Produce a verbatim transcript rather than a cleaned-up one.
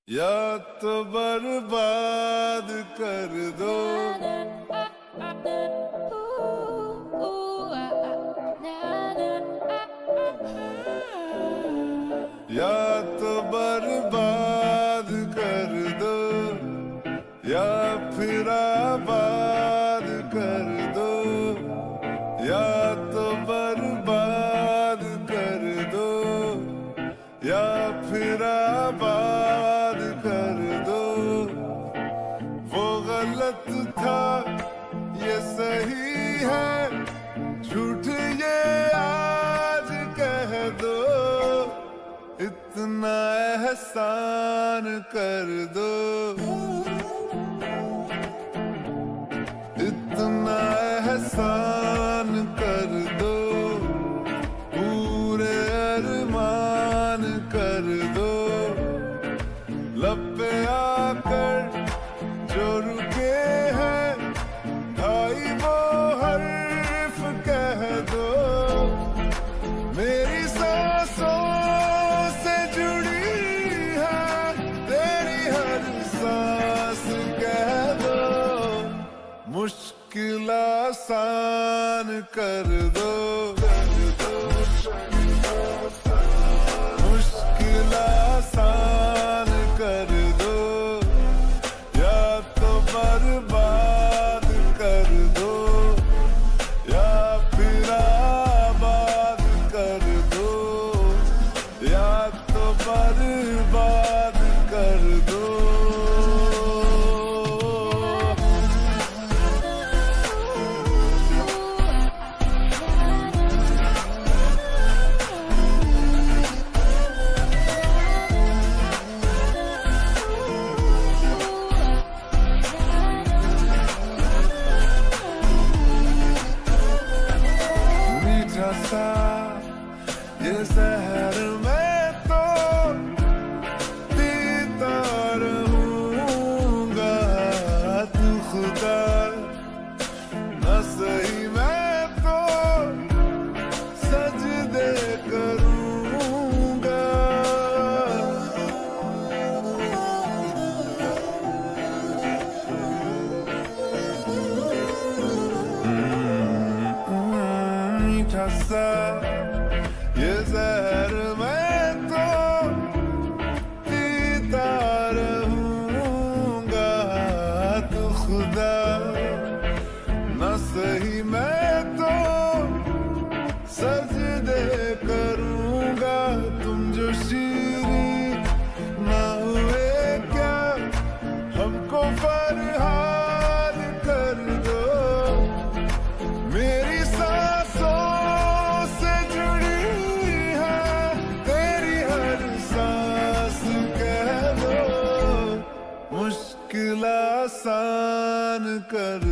या तो बर्बाद कर दो, या तो बर्बाद कर दो, या फिर आबाद कर दो, या तो बर्बाद कर दो, या फिर आबाद कर दो। वो गलत था ये सही है, झूठ ये आज कह दो, इतना एहसान कर दो, इतना एहसान कर दो, पूरे अरमान कर दो। लब पे आकर जो रुके हैं भाई वो हर्फ कह दो, मेरी सांसों से जुड़ी है तेरी हर सांस कह दो, मुश्किल आसान कर दो, मुश्किल आसान कर दो, या तो बर्बाद कर दो, या फिर आबाद कर दो, या तो बर्बाद कर दो। सा ये जहर मैं तो पीता रहूंगा, तू खुदा न सही मैं तो सजदे करूंगा। मीठा सा ये जहर मैं तो पीता रहूंगा, तू खुदा न सही मैं तो सजदे करूंगा। तुम जो शीरी ना हुए क्या हमको फरहाद कर दो, मेरी सांसों से जुड़ी है तेरी हर सांस कह दो, मुश्किल आसान कर